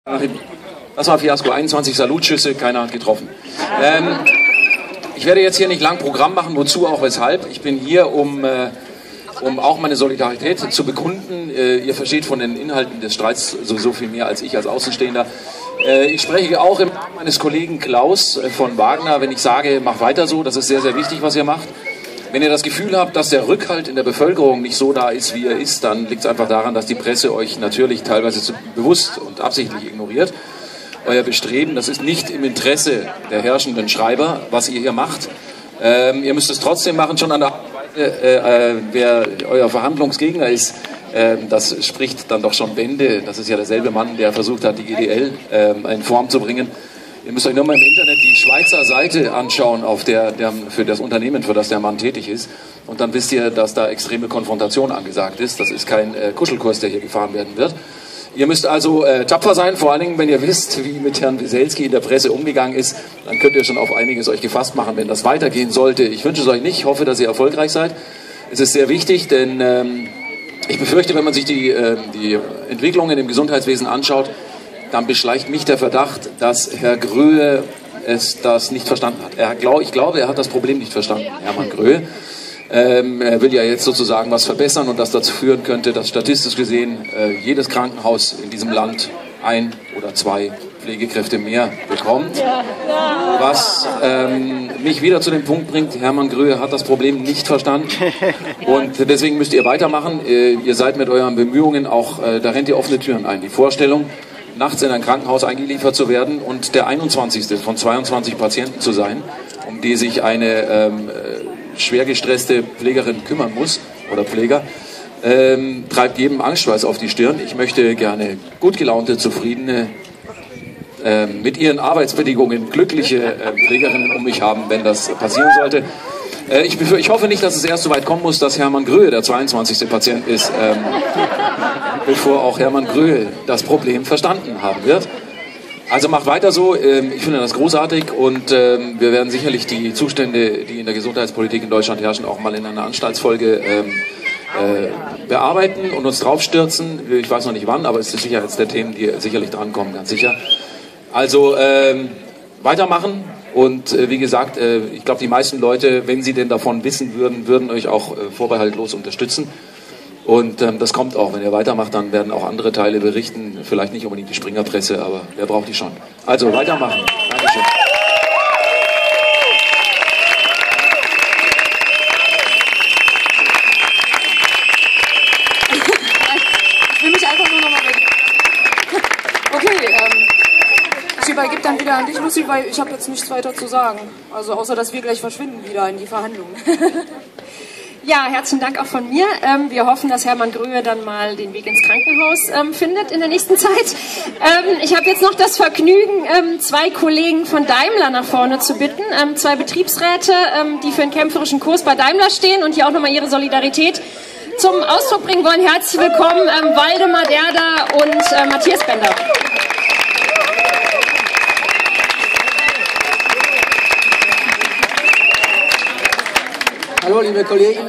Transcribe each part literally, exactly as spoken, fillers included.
Das war Fiasko, einundzwanzig Salutschüsse, keiner hat getroffen. Ähm, ich werde jetzt hier nicht lang Programm machen, wozu auch weshalb. Ich bin hier, um, äh, um auch meine Solidarität zu bekunden. Äh, ihr versteht von den Inhalten des Streits sowieso viel mehr als ich als Außenstehender. Äh, ich spreche auch im Namen meines Kollegen Klaus von Wagner, wenn ich sage, mach weiter so, das ist sehr, sehr wichtig, was ihr macht. Wenn ihr das Gefühl habt, dass der Rückhalt in der Bevölkerung nicht so da ist, wie er ist, dann liegt es einfach daran, dass die Presse euch natürlich teilweise zu bewusst und absichtlich ignoriert. Euer Bestreben, das ist nicht im Interesse der herrschenden Schreiber, was ihr hier macht. Ähm, ihr müsst es trotzdem machen, schon an der Art und Weise, äh, äh, wer euer Verhandlungsgegner ist, äh, das spricht dann doch schon Bände. Das ist ja derselbe Mann, der versucht hat, die G D L äh, in Form zu bringen. Ihr müsst euch nur mal im Internet die Schweizer Seite anschauen, auf der, der für das Unternehmen, für das der Mann tätig ist. Und dann wisst ihr, dass da extreme Konfrontation angesagt ist. Das ist kein äh, Kuschelkurs, der hier gefahren werden wird. Ihr müsst also äh, tapfer sein, vor allen Dingen, wenn ihr wisst, wie mit Herrn Wieselski in der Presse umgegangen ist. Dann könnt ihr schon auf einiges euch gefasst machen, wenn das weitergehen sollte. Ich wünsche es euch nicht, hoffe, dass ihr erfolgreich seid. Es ist sehr wichtig, denn ähm, ich befürchte, wenn man sich die, äh, die Entwicklungen im Gesundheitswesen anschaut, dann beschleicht mich der Verdacht, dass Herr Gröhe es das nicht verstanden hat. Er, glaub, ich glaube, er hat das Problem nicht verstanden, Hermann Gröhe. Ähm, er will ja jetzt sozusagen was verbessern und das dazu führen könnte, dass statistisch gesehen äh, jedes Krankenhaus in diesem Land ein oder zwei Pflegekräfte mehr bekommt. Was ähm, mich wieder zu dem Punkt bringt, Hermann Gröhe hat das Problem nicht verstanden und deswegen müsst ihr weitermachen. Äh, ihr seid mit euren Bemühungen auch, äh, da rennt ihr offene Türen ein. Die Vorstellung, nachts in ein Krankenhaus eingeliefert zu werden und der einundzwanzigste von zweiundzwanzig Patienten zu sein, um die sich eine ähm, schwer gestresste Pflegerin kümmern muss oder Pfleger, ähm, treibt jedem Angstschweiß auf die Stirn. Ich möchte gerne gut gelaunte, zufriedene, äh, mit ihren Arbeitsbedingungen glückliche äh, Pflegerinnen um mich haben, wenn das passieren sollte. Äh, ich, ich hoffe nicht, dass es erst so weit kommen muss, dass Hermann Gröhe der zweiundzwanzigste Patient ist, ähm, bevor auch Hermann Gröhe das Problem verstanden haben wird. Also macht weiter so, ich finde das großartig und wir werden sicherlich die Zustände, die in der Gesundheitspolitik in Deutschland herrschen, auch mal in einer Anstaltsfolge bearbeiten und uns draufstürzen. Ich weiß noch nicht wann, aber es ist sicher eines der Themen, die sicherlich drankommen, ganz sicher. Also weitermachen und wie gesagt, ich glaube, die meisten Leute, wenn sie denn davon wissen würden, würden euch auch vorbehaltlos unterstützen. Und ähm, das kommt auch, wenn ihr weitermacht, dann werden auch andere Teile berichten, vielleicht nicht unbedingt die Springerpresse, aber wer braucht die schon? Also weitermachen. Dankeschön. Ich will mich einfach nur nochmal... Okay, ähm, ich übergebe dann wieder an dich, Lucy, weil ich habe jetzt nichts weiter zu sagen. Also außer, dass wir gleich verschwinden wieder in die Verhandlungen. Ja, herzlichen Dank auch von mir. Ähm, wir hoffen, dass Hermann Gröhe dann mal den Weg ins Krankenhaus ähm, findet in der nächsten Zeit. Ähm, ich habe jetzt noch das Vergnügen, ähm, zwei Kollegen von Daimler nach vorne zu bitten, ähm, zwei Betriebsräte, ähm, die für einen kämpferischen Kurs bei Daimler stehen und hier auch nochmal ihre Solidarität zum Ausdruck bringen wollen. Herzlich willkommen, ähm, Waldemar Derder und äh, Matthias Bender. Hallo, liebe Kollegen.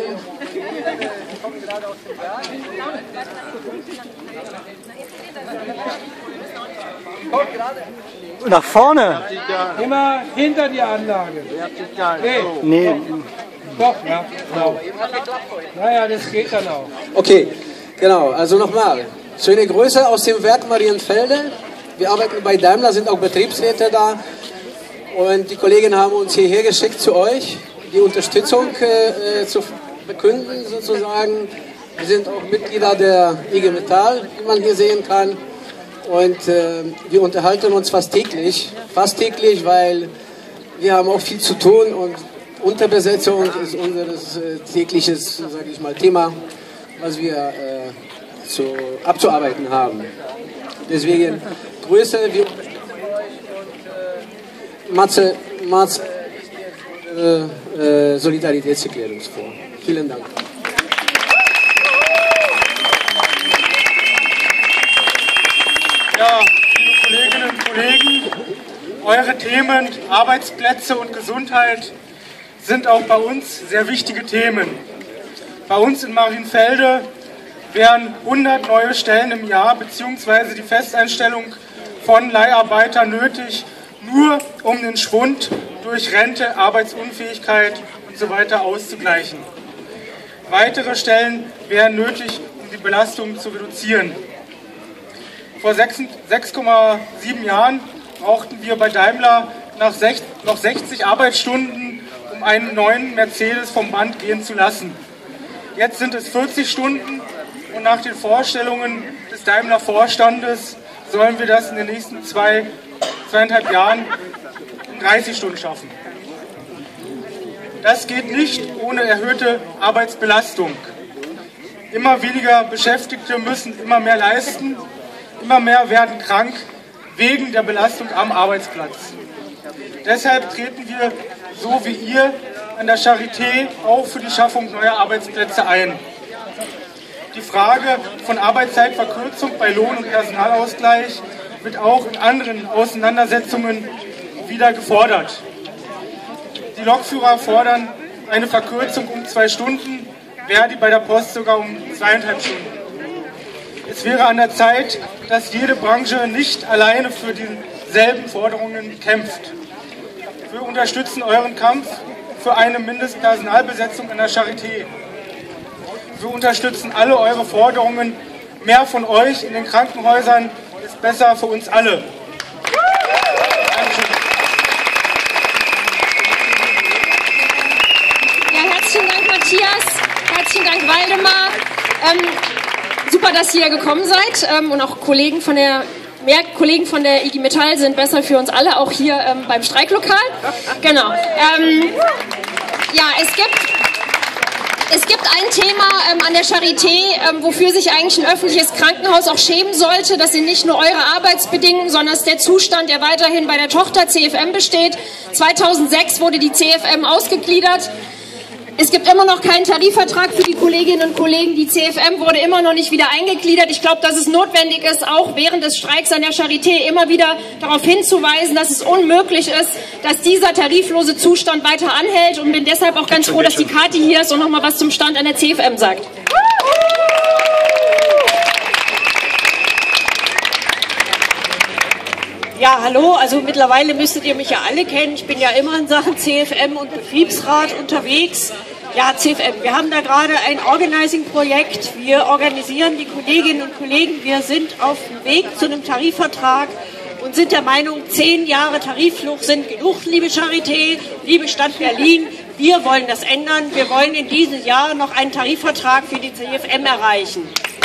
Nach vorne. Immer hinter die Anlage. Nee. Nee. Doch, ja. Genau. Naja, das geht dann auch. Okay, genau, also nochmal. Schöne Grüße aus dem Werk Marienfelde. Wir arbeiten bei Daimler, sind auch Betriebsräte da. Und die Kollegen haben uns hierher geschickt zu euch, die Unterstützung äh, zu bekünden sozusagen. Wir sind auch Mitglieder der I G Metall, wie man hier sehen kann. Und äh, wir unterhalten uns fast täglich, fast täglich, weil wir haben auch viel zu tun und Unterbesetzung ist unser äh, tägliches, sage ich mal, Thema, was wir äh, zu, abzuarbeiten haben. Deswegen Grüße, wir und äh, Matze, Matze äh, äh, Solidaritätserklärung vor. Vielen Dank. Ja, liebe Kolleginnen und Kollegen, eure Themen Arbeitsplätze und Gesundheit sind auch bei uns sehr wichtige Themen. Bei uns in Marienfelde wären hundert neue Stellen im Jahr bzw. die Festeinstellung von Leiharbeitern nötig, nur um den Schwund durch Rente, Arbeitsunfähigkeit und so weiter auszugleichen. Weitere Stellen wären nötig, um die Belastung zu reduzieren. Vor sechs Komma sieben Jahren brauchten wir bei Daimler noch sechzig Arbeitsstunden, um einen neuen Mercedes vom Band gehen zu lassen. Jetzt sind es vierzig Stunden und nach den Vorstellungen des Daimler-Vorstandes sollen wir das in den nächsten zwei, zweieinhalb Jahren in dreißig Stunden schaffen. Das geht nicht ohne erhöhte Arbeitsbelastung. Immer weniger Beschäftigte müssen immer mehr leisten, immer mehr werden krank wegen der Belastung am Arbeitsplatz. Deshalb treten wir, so wie ihr, an der Charité auch für die Schaffung neuer Arbeitsplätze ein. Die Frage von Arbeitszeitverkürzung bei Lohn- und Personalausgleich wird auch in anderen Auseinandersetzungen wieder gefordert. Die Lokführer fordern eine Verkürzung um zwei Stunden, Verdi bei der Post sogar um zweieinhalb Stunden. Es wäre an der Zeit, dass jede Branche nicht alleine für dieselben Forderungen kämpft. Wir unterstützen euren Kampf für eine Mindestpersonalbesetzung in der Charité. Wir unterstützen alle eure Forderungen. Mehr von euch in den Krankenhäusern ist besser für uns alle. Dankeschön. Ja, herzlichen Dank, Matthias. Herzlichen Dank, Waldemar. Ähm, super, dass ihr gekommen seid. Ähm, und auch Kollegen von der, mehr Kollegen von der I G Metall sind besser für uns alle, auch hier ähm, beim Streiklokal. Genau. Ähm, ja, es gibt... Es gibt ein Thema ähm, an der Charité, ähm, wofür sich eigentlich ein öffentliches Krankenhaus auch schämen sollte. Das sind nicht nur eure Arbeitsbedingungen, sondern es ist der Zustand, der weiterhin bei der Tochter C F M besteht. zweitausendsechs wurde die C F M ausgegliedert. Es gibt immer noch keinen Tarifvertrag für die Kolleginnen und Kollegen. Die C F M wurde immer noch nicht wieder eingegliedert. Ich glaube, dass es notwendig ist, auch während des Streiks an der Charité immer wieder darauf hinzuweisen, dass es unmöglich ist, dass dieser tariflose Zustand weiter anhält. Und bin deshalb auch ganz froh, dass die Kathi hier ist und noch mal was zum Stand an der C F M sagt. Ja, hallo, also mittlerweile müsstet ihr mich ja alle kennen. Ich bin ja immer in Sachen C F M und Betriebsrat unterwegs. Ja, C F M, wir haben da gerade ein Organizing-Projekt. Wir organisieren die Kolleginnen und Kollegen. Wir sind auf dem Weg zu einem Tarifvertrag und sind der Meinung, zehn Jahre Tarifluch sind genug, liebe Charité, liebe Stadt Berlin. Wir wollen das ändern. Wir wollen in diesem Jahr noch einen Tarifvertrag für die C F M erreichen.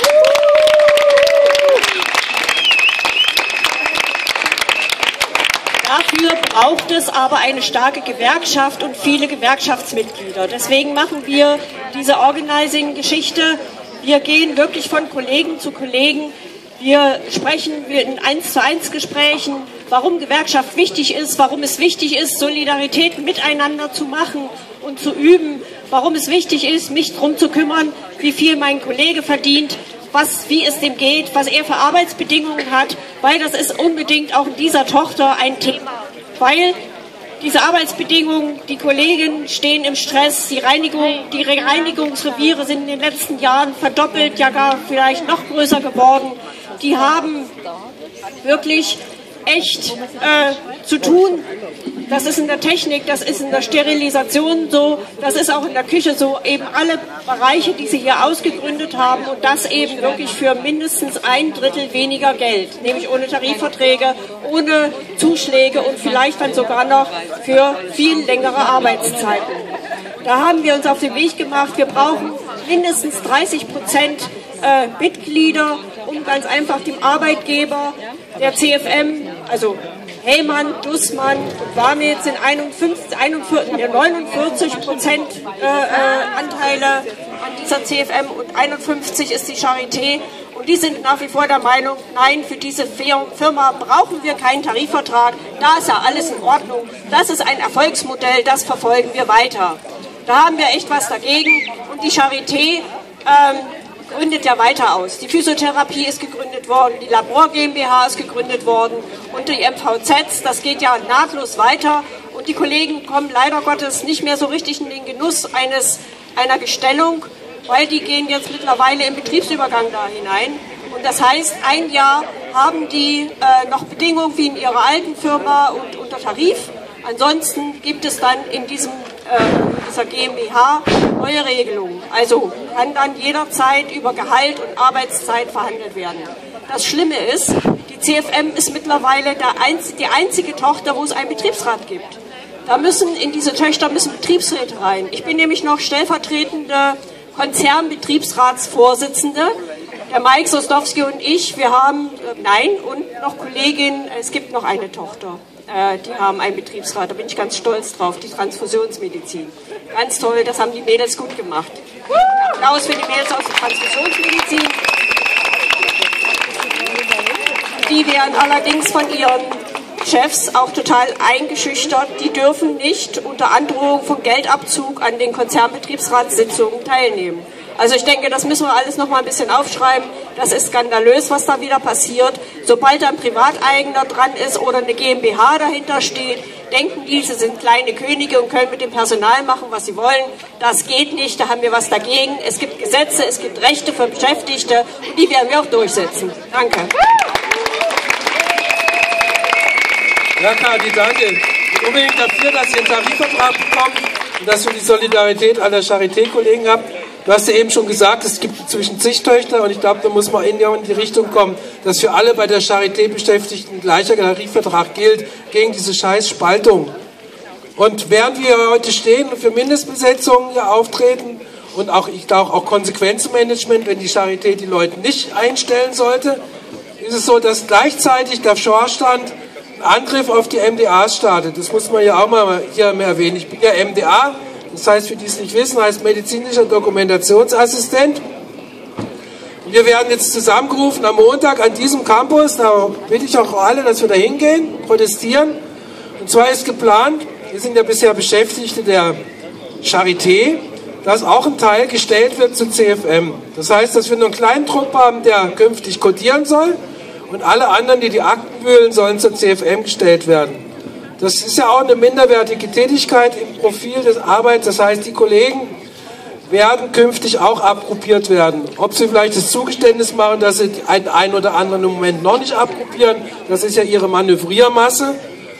Dafür braucht es aber eine starke Gewerkschaft und viele Gewerkschaftsmitglieder. Deswegen machen wir diese Organizing-Geschichte. Wir gehen wirklich von Kollegen zu Kollegen. Wir sprechen in eins zu eins Gesprächen, warum Gewerkschaft wichtig ist, warum es wichtig ist, Solidarität miteinander zu machen und zu üben, warum es wichtig ist, mich darum zu kümmern, wie viel mein Kollege verdient, was, wie es dem geht, was er für Arbeitsbedingungen hat, weil das ist unbedingt auch in dieser Tochter ein Thema. Weil diese Arbeitsbedingungen, die Kollegen stehen im Stress, die, Reinigung, die Reinigungsreviere sind in den letzten Jahren verdoppelt, ja gar vielleicht noch größer geworden. Die haben wirklich echt äh, zu tun. Das ist in der Technik, das ist in der Sterilisation so, das ist auch in der Küche so, eben alle Bereiche, die sie hier ausgegründet haben und das eben wirklich für mindestens ein Drittel weniger Geld, nämlich ohne Tarifverträge, ohne Zuschläge und vielleicht dann sogar noch für viel längere Arbeitszeiten. Da haben wir uns auf den Weg gemacht, wir brauchen mindestens dreißig Prozent äh, Mitglieder, um ganz einfach dem Arbeitgeber der C F M, also Hellmann, Dussmann und Warnitz sind einundfünfzig, einundvierzig, neunundvierzig Prozent äh, äh, Anteile an dieser C F M und einundfünfzig ist die Charité. Und die sind nach wie vor der Meinung, nein, für diese Firma brauchen wir keinen Tarifvertrag. Da ist ja alles in Ordnung. Das ist ein Erfolgsmodell, das verfolgen wir weiter. Da haben wir echt was dagegen. Und die Charité ähm, gründet ja weiter aus. Die Physiotherapie ist gegründet worden, die Labor GmbH ist gegründet worden und die M V Zs, das geht ja nahtlos weiter und die Kollegen kommen leider Gottes nicht mehr so richtig in den Genuss eines, einer Gestellung, weil die gehen jetzt mittlerweile im Betriebsübergang da hinein und das heißt, ein Jahr haben die äh, noch Bedingungen wie in ihrer alten Firma und unter Tarif. Ansonsten gibt es dann in diesem, äh, dieser GmbH neue Regelungen. Also kann dann jederzeit über Gehalt und Arbeitszeit verhandelt werden. Das Schlimme ist, die C F M ist mittlerweile der einz die einzige Tochter, wo es einen Betriebsrat gibt. Da müssen in diese Töchter müssen Betriebsräte rein. Ich bin nämlich noch stellvertretende Konzernbetriebsratsvorsitzende. Der Mike Sosnowski und ich, wir haben, äh, nein, und noch Kollegin, es gibt noch eine Tochter. Äh, die haben einen Betriebsrat, da bin ich ganz stolz drauf, die Transfusionsmedizin. Ganz toll, das haben die Mädels gut gemacht. Applaus für die Mädels aus der Transfusionsmedizin. Die werden allerdings von ihren Chefs auch total eingeschüchtert. Die dürfen nicht unter Androhung von Geldabzug an den Konzernbetriebsratssitzungen teilnehmen. Also ich denke, das müssen wir alles noch mal ein bisschen aufschreiben. Das ist skandalös, was da wieder passiert. Sobald da ein Privateigner dran ist oder eine GmbH dahinter steht, denken die, sie sind kleine Könige und können mit dem Personal machen, was sie wollen. Das geht nicht, da haben wir was dagegen. Es gibt Gesetze, es gibt Rechte für Beschäftigte und die werden wir auch durchsetzen. Danke. Ja, Kathi, danke. Ich bin unbedingt dafür, dass ihr einen Tarifvertrag bekommt und dass ihr die Solidarität aller Charité-Kollegen habt. Du hast ja eben schon gesagt, es gibt inzwischen zig Töchter und ich glaube, da muss man in die Richtung kommen, dass für alle bei der Charité Beschäftigten ein gleicher Tarifvertrag gilt gegen diese scheiß Spaltung. Und während wir heute stehen und für Mindestbesetzungen hier auftreten und auch, ich glaube, auch Konsequenzmanagement, wenn die Charité die Leute nicht einstellen sollte, ist es so, dass gleichzeitig der Vorstand einen Angriff auf die M D As startet. Das muss man ja auch mal hier mehr erwähnen. Ich bin ja M D A. Das heißt, für die es nicht wissen, heißt medizinischer Dokumentationsassistent. Wir werden jetzt zusammengerufen am Montag an diesem Campus, da bitte ich auch alle, dass wir da hingehen, protestieren. Und zwar ist geplant, wir sind ja bisher Beschäftigte der Charité, dass auch ein Teil gestellt wird zur C F M. Das heißt, dass wir nur einen kleinen Trupp haben, der künftig codieren soll und alle anderen, die die Akten wühlen, sollen zur C F M gestellt werden. Das ist ja auch eine minderwertige Tätigkeit im Profil des Arbeits. Das heißt, die Kollegen werden künftig auch abgruppiert werden. Ob sie vielleicht das Zugeständnis machen, dass sie einen, einen oder anderen im Moment noch nicht abgruppieren, das ist ja ihre Manövriermasse.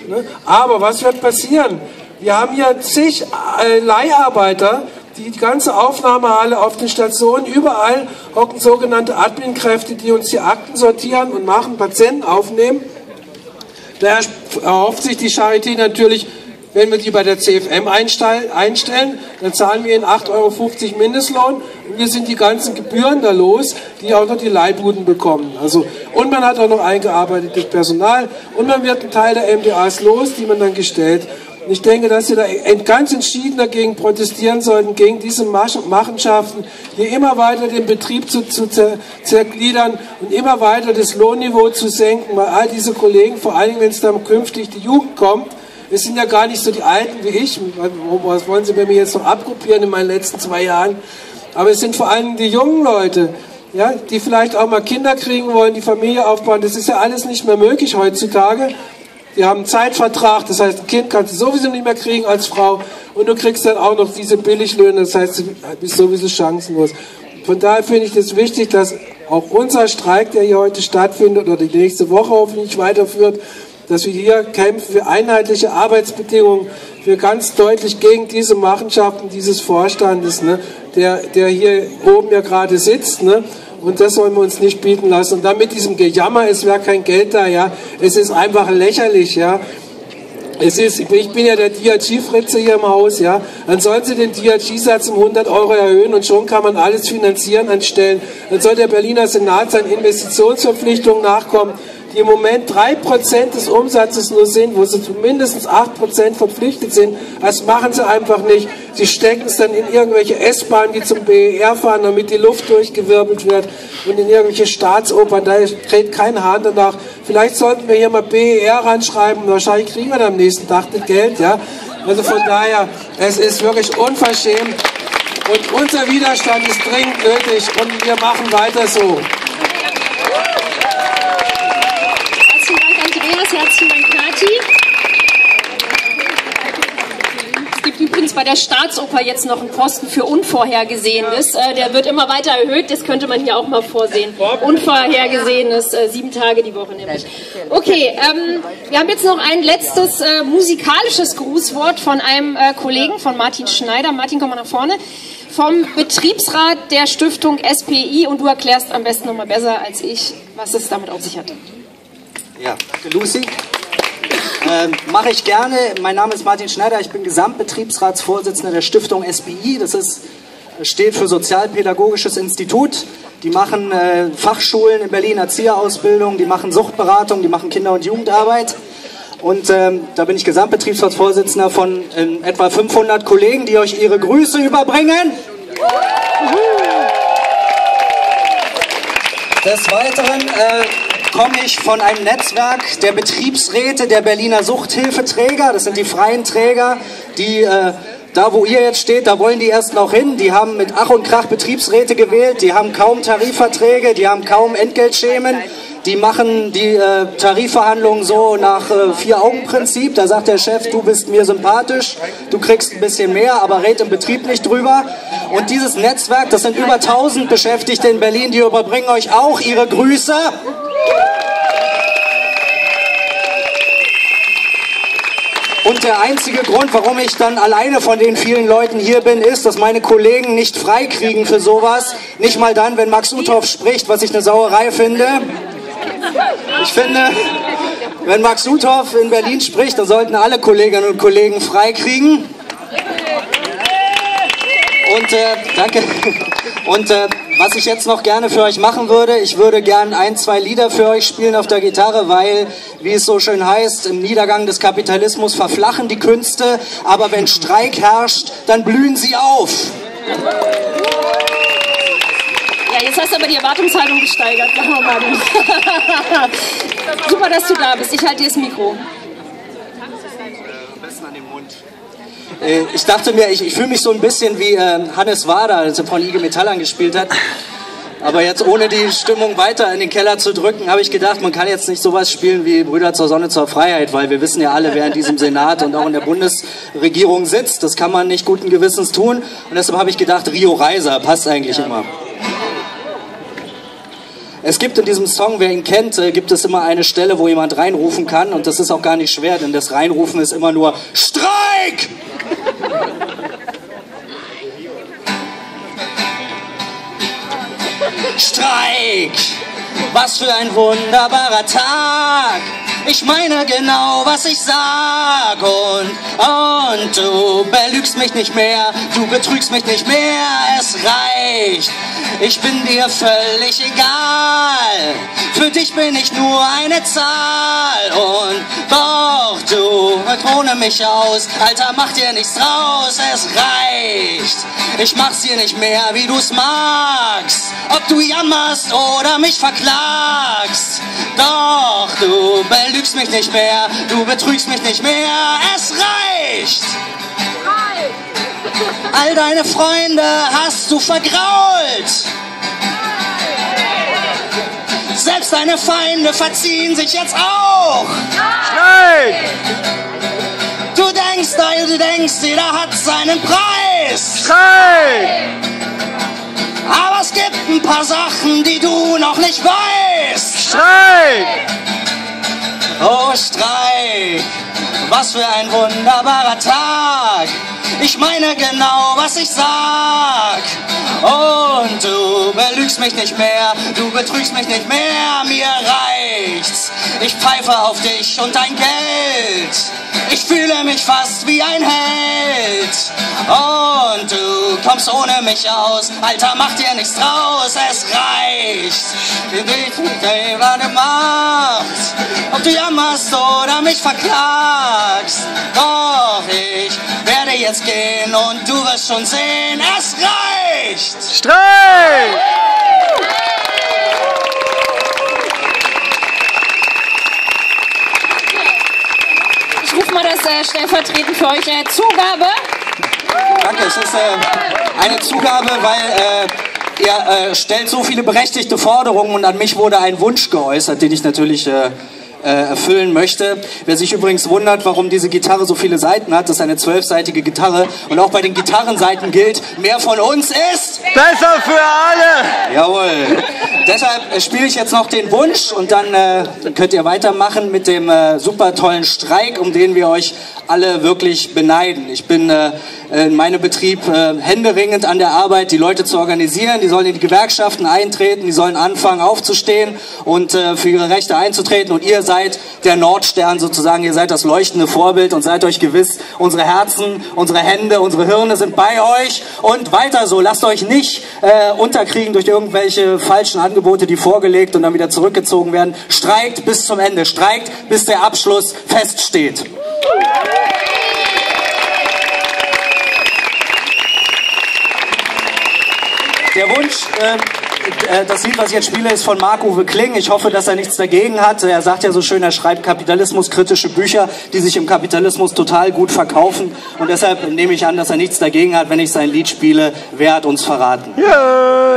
Aber was wird passieren? Wir haben hier zig Leiharbeiter, die die ganze Aufnahmehalle auf den Stationen, überall hocken sogenannte Admin-Kräfte, die uns die Akten sortieren und machen, Patienten aufnehmen. Daher erhofft sich die Charité natürlich, wenn wir die bei der C F M einstellen, dann zahlen wir ihnen acht Euro fünfzig Mindestlohn und wir sind die ganzen Gebühren da los, die auch noch die Leihbuden bekommen. Also, und man hat auch noch eingearbeitetes Personal und man wird einen Teil der M D As los, die man dann gestellt. Und ich denke, dass wir da ganz entschieden dagegen protestieren sollten, gegen diese Machenschaften, hier immer weiter den Betrieb zu, zu zergliedern und immer weiter das Lohnniveau zu senken, weil all diese Kollegen, vor allen Dingen, wenn es dann künftig die Jugend kommt, es sind ja gar nicht so die Alten wie ich, was wollen Sie bei mir jetzt noch abgruppieren in meinen letzten zwei Jahren, aber es sind vor allem die jungen Leute, ja, die vielleicht auch mal Kinder kriegen wollen, die Familie aufbauen, das ist ja alles nicht mehr möglich heutzutage. Die haben einen Zeitvertrag, das heißt, ein Kind kannst du sowieso nicht mehr kriegen als Frau und du kriegst dann auch noch diese Billiglöhne, das heißt, du bist sowieso chancenlos. Von daher finde ich es wichtig, dass auch unser Streik, der hier heute stattfindet oder die nächste Woche hoffentlich weiterführt, dass wir hier kämpfen für einheitliche Arbeitsbedingungen, für ganz deutlich gegen diese Machenschaften dieses Vorstandes, ne, der, der hier oben ja gerade sitzt, ne. Und das wollen wir uns nicht bieten lassen. Und dann mit diesem Gejammer, es wäre kein Geld da, ja. Es ist einfach lächerlich, ja. Es ist, ich bin ja der D R G-Fritze hier im Haus, ja. Dann sollen Sie den D R G-Satz um hundert Euro erhöhen und schon kann man alles finanzieren anstellen. Dann soll der Berliner Senat seinen Investitionsverpflichtungen nachkommen, die im Moment drei Prozent des Umsatzes nur sind, wo sie mindestens acht Prozent verpflichtet sind. Das machen sie einfach nicht. Sie stecken es dann in irgendwelche S-Bahnen, die zum B E R fahren, damit die Luft durchgewirbelt wird und in irgendwelche Staatsopern. Da dreht kein Hahn danach. Vielleicht sollten wir hier mal B E R ranschreiben. Wahrscheinlich kriegen wir dann am nächsten Tag das Geld. Ja? Also von daher, es ist wirklich unverschämt. Und unser Widerstand ist dringend nötig und wir machen weiter so. Herzlichen Dank, Kathi. Es gibt übrigens bei bei der Staatsoper jetzt noch einen Posten für Unvorhergesehenes. Äh, der wird immer weiter erhöht, das könnte man hier auch mal vorsehen. Unvorhergesehenes, äh, sieben Tage die Woche nämlich. Okay, ähm, wir haben jetzt noch ein letztes äh, musikalisches Grußwort von einem äh, Kollegen, von Martin Schneider. Martin, komm mal nach vorne. Vom Betriebsrat der Stiftung S P I, und du erklärst am besten noch mal besser als ich, was es damit auf sich hat. Ja, danke Lucy. Ähm, Mache ich gerne. Mein Name ist Martin Schneider, ich bin Gesamtbetriebsratsvorsitzender der Stiftung S P I. Das ist, steht für Sozialpädagogisches Institut. Die machen äh, Fachschulen in Berlin, Erzieherausbildung, die machen Suchtberatung, die machen Kinder- und Jugendarbeit. Und ähm, da bin ich Gesamtbetriebsratsvorsitzender von äh, etwa fünfhundert Kollegen, die euch ihre Grüße überbringen. Des Weiteren äh, komme ich von einem Netzwerk der Betriebsräte der Berliner Suchthilfeträger. Das sind die freien Träger, die äh, da, wo ihr jetzt steht, da wollen die erst noch hin. Die haben mit Ach und Krach Betriebsräte gewählt, die haben kaum Tarifverträge, die haben kaum Entgeltschemen. Die machen die äh, Tarifverhandlungen so nach äh, Vier-Augen-Prinzip. Da sagt der Chef, du bist mir sympathisch, du kriegst ein bisschen mehr, aber red im Betrieb nicht drüber. Und dieses Netzwerk, das sind über tausend Beschäftigte in Berlin, die überbringen euch auch ihre Grüße. Und der einzige Grund, warum ich dann alleine von den vielen Leuten hier bin, ist, dass meine Kollegen nicht freikriegen für sowas. Nicht mal dann, wenn Max Uthoff spricht, was ich eine Sauerei finde. Ich finde, wenn Max Uthoff in Berlin spricht, dann sollten alle Kolleginnen und Kollegen freikriegen. Und äh, danke. Und äh, was ich jetzt noch gerne für euch machen würde, ich würde gerne ein, zwei Lieder für euch spielen auf der Gitarre, weil, wie es so schön heißt, im Niedergang des Kapitalismus verflachen die Künste, aber wenn Streik herrscht, dann blühen sie auf. Ja, jetzt hast du aber die Erwartungshaltung gesteigert. Sag mal, Martin. Super, dass du da bist. Ich halte dir das Mikro. Ich dachte mir, ich, ich fühle mich so ein bisschen wie äh, Hannes Wader, als er von I G Metall angespielt hat. Aber jetzt ohne die Stimmung weiter in den Keller zu drücken, habe ich gedacht, man kann jetzt nicht sowas spielen wie Brüder zur Sonne, zur Freiheit, weil wir wissen ja alle, wer in diesem Senat und auch in der Bundesregierung sitzt. Das kann man nicht guten Gewissens tun. Und deshalb habe ich gedacht, Rio Reiser passt eigentlich ja immer. Es gibt in diesem Song, wer ihn kennt, gibt es immer eine Stelle, wo jemand reinrufen kann. Und das ist auch gar nicht schwer, denn das Reinrufen ist immer nur Streik! Streik! Was für ein wunderbarer Tag! Ich meine genau, was ich sag und, und du belügst mich nicht mehr, du betrügst mich nicht mehr, es reicht. Ich bin dir völlig egal, für dich bin ich nur eine Zahl und doch, du krone mich aus, Alter, mach dir nichts draus, es reicht. Ich mach's dir nicht mehr, wie du's magst, ob du jammerst oder mich verklagst. Doch, du belügst mich nicht mehr, du betrügst mich nicht mehr, es reicht. All deine Freunde hast du vergrault. Selbst deine Feinde verziehen sich jetzt auch. Streik! Du denkst, du denkst, jeder hat seinen Preis. Streik! Aber es gibt ein paar Sachen, die du noch nicht weißt. Streik! Oh, Streik, was für ein wunderbarer Tag. Ich meine genau, was ich sag. Und du belügst mich nicht mehr, du betrügst mich nicht mehr, mir reicht's. Ich pfeife auf dich und dein Geld. Ich fühle mich fast wie ein Held. Und du kommst ohne mich aus, Alter, mach dir nichts draus, es reicht. Was du machst, ob du jammerst oder mich verklagst. Doch ich werde jetzt gehen und du wirst schon sehen, es reicht. Streik! Ich rufe mal das äh, stellvertretend für euch äh, Zugabe. Danke, es ist äh, eine Zugabe, weil äh, ihr äh, stellt so viele berechtigte Forderungen und an mich wurde ein Wunsch geäußert, den ich natürlich äh, äh, erfüllen möchte. Wer sich übrigens wundert, warum diese Gitarre so viele Seiten hat, das ist eine zwölfseitige Gitarre und auch bei den Gitarrenseiten gilt, mehr von uns ist besser für alle! Jawohl. Deshalb spiele ich jetzt noch den Wunsch und dann äh, könnt ihr weitermachen mit dem äh, super tollen Streik, um den wir euch alle wirklich beneiden. Ich bin äh, in meinem Betrieb äh, händeringend an der Arbeit, die Leute zu organisieren. Die sollen in die Gewerkschaften eintreten, die sollen anfangen aufzustehen und äh, für ihre Rechte einzutreten. Und ihr seid der Nordstern sozusagen, ihr seid das leuchtende Vorbild und seid euch gewiss, unsere Herzen, unsere Hände, unsere Hirne sind bei euch und weiter so. Lasst euch nicht äh, unterkriegen durch irgendwelche falschen Angebote, die vorgelegt und dann wieder zurückgezogen werden. Streikt bis zum Ende, streikt bis der Abschluss feststeht. Der Wunsch, äh, das Lied, was ich jetzt spiele, ist von Marc-Uwe Kling. Ich hoffe, dass er nichts dagegen hat. Er sagt ja so schön, er schreibt kapitalismuskritische Bücher, die sich im Kapitalismus total gut verkaufen. Und deshalb nehme ich an, dass er nichts dagegen hat, wenn ich sein Lied spiele. Wer hat uns verraten? Yeah.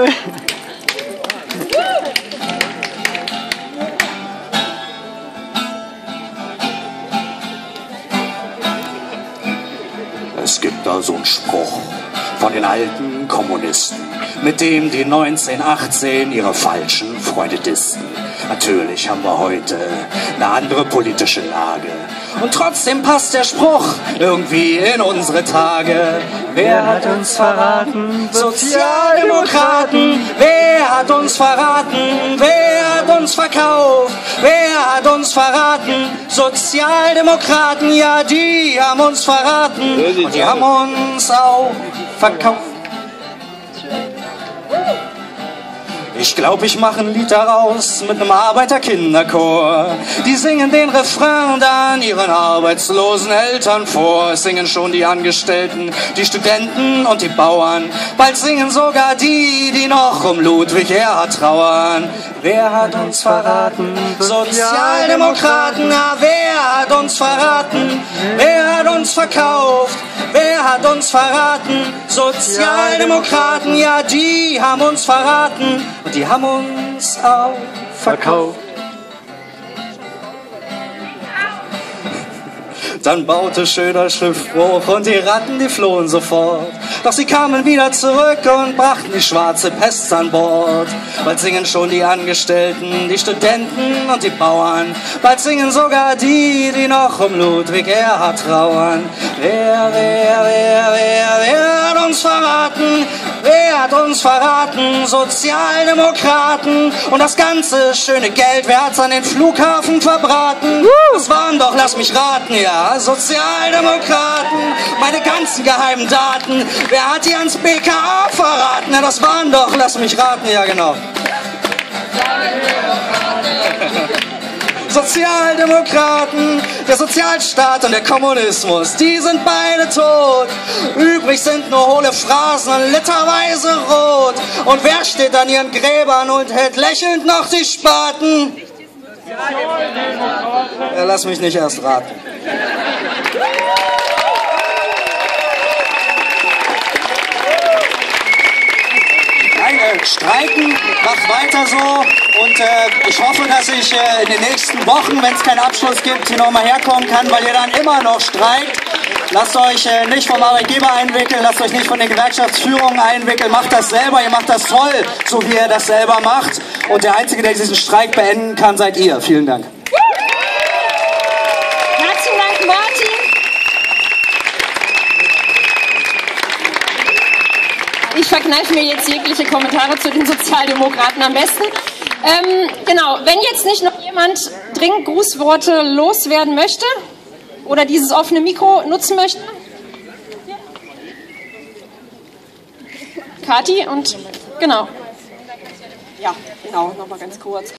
Es gibt da so einen Spruch von den alten Kommunisten, mit dem die neunzehnhundertachtzehn ihre falschen Freunde disten. Natürlich haben wir heute eine andere politische Lage. Und trotzdem passt der Spruch irgendwie in unsere Tage. Wer hat uns verraten? Sozialdemokraten. Wer hat uns verraten? Wer hat uns verkauft? Wer hat uns verraten? Sozialdemokraten, ja, die haben uns verraten. Und die haben uns auch verkauft. Ich glaube, ich mache ein Lied daraus mit einem Arbeiterkinderchor. Die singen den Refrain dann ihren arbeitslosen Eltern vor. Es singen schon die Angestellten, die Studenten und die Bauern. Bald singen sogar die, die noch um Ludwig Erhard trauern. Wer hat uns verraten? Sozialdemokraten. Na, wer hat uns verraten? Wer hat uns verkauft? Wer hat uns verraten? Sozialdemokraten, ja, die haben uns verraten. Und die haben uns auch verkauft. Dann baute schöner Schiffbruch und die Ratten, die flohen sofort. Doch sie kamen wieder zurück und brachten die schwarze Pest an Bord. Bald singen schon die Angestellten, die Studenten und die Bauern. Bald singen sogar die, die noch um Ludwig Erhard trauern. Wer, wer, wer, wer, wer hat uns verraten? Wer hat uns verraten? Sozialdemokraten. Und das ganze schöne Geld, wer hat's an den Flughafen verbraten? Das waren doch, lass mich raten, ja, Sozialdemokraten. Meine ganzen geheimen Daten, wer hat die ans B K A verraten? Ja, das waren doch, lass mich raten, ja genau. Sozialdemokraten, der Sozialstaat und der Kommunismus, die sind beide tot. Übrig sind nur hohle Phrasen und literweise rot. Und wer steht an ihren Gräbern und hält lächelnd noch die Spaten? Ja, lass mich nicht erst raten. Nein, äh, streiken, macht weiter so und äh, ich hoffe, dass ich äh, in den nächsten Wochen, wenn es keinen Abschluss gibt, hier nochmal herkommen kann, weil ihr dann immer noch streikt. Lasst euch äh, nicht vom Arbeitgeber einwickeln, lasst euch nicht von den Gewerkschaftsführungen einwickeln, macht das selber, ihr macht das toll, so wie ihr das selber macht. Und der Einzige, der diesen Streik beenden kann, seid ihr. Vielen Dank. Herzlichen Dank, Martin. Ich verkneife mir jetzt jegliche Kommentare zu den Sozialdemokraten am besten. Ähm, genau, wenn jetzt nicht noch jemand dringend Grußworte loswerden möchte oder dieses offene Mikro nutzen möchte. Kathi und genau. Ja, genau, nochmal ganz kurz.